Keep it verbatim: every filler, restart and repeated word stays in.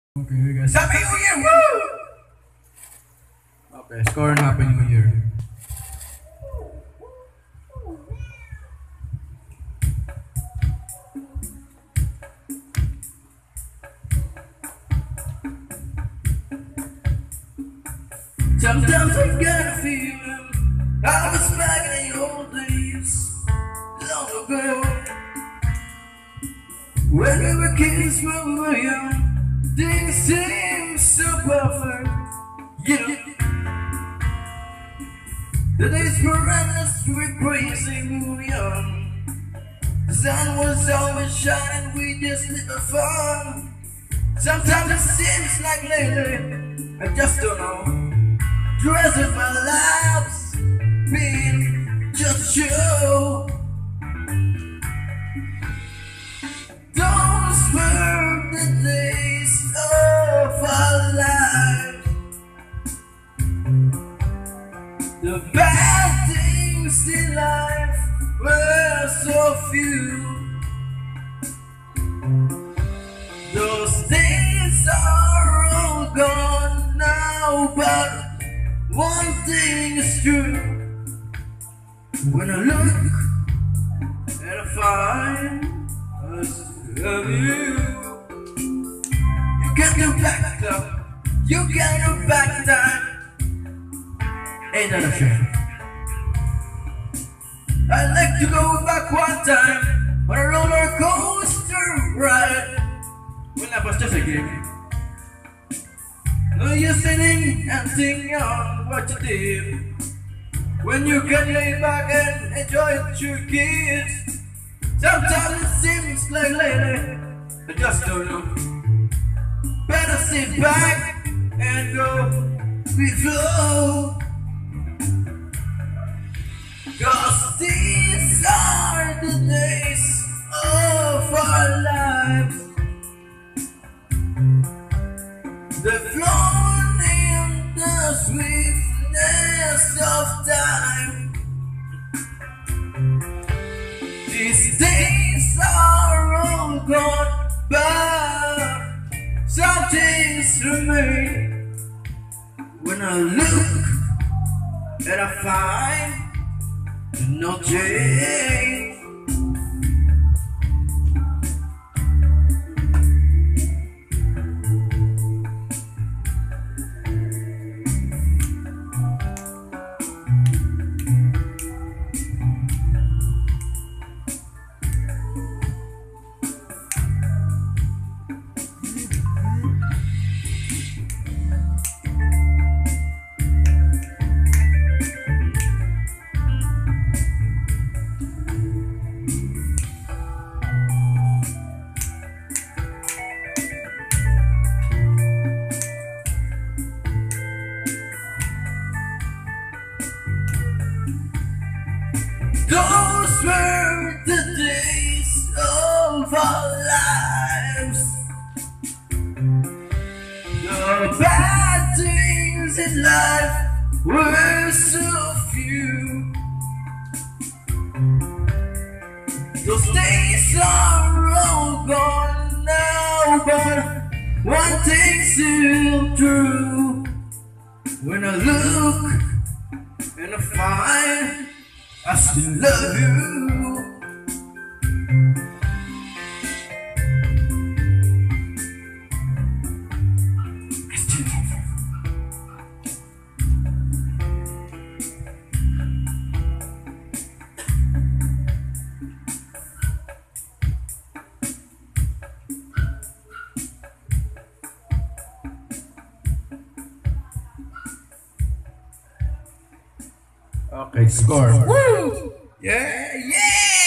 Okay, guys. Happy New Year! Woo! Okay, score and Happy New Year. Sometimes I get a feeling I was back in the old days, long ago. When we were kids, when we were young, things seemed so perfect. You know, the days were endless, we were crazy, we were young. The sun was always shining, we just lived for fun. Sometimes it seems like lately, I just don't know. The rest of my life's been just a show. Those were the days of our life. The bad things in life were so few. Those days are all gone now, but one thing is true. When I look and I find I still love you. You can't go back though. You can't go back in time. Ain't that a shame? I'd like to go back one time on a roller coaster ride when I was just a kid. No, you're sitting and thinking on what you did when you can lay back and enjoy it with your kids. Sometimes it seems like lately I just don't know. Better sit back and go with flow. Cause these are the days of our lives. The flown in the swiftness of time. These days are all gone, but some things remain. When I look and I find no change. Those were the days of our lives. The bad things in life were so few. Those days are all gone now, but one thing's still true. When I look and I find I still love you. I still love you. Okay, score. Woo! Yeah, yeah!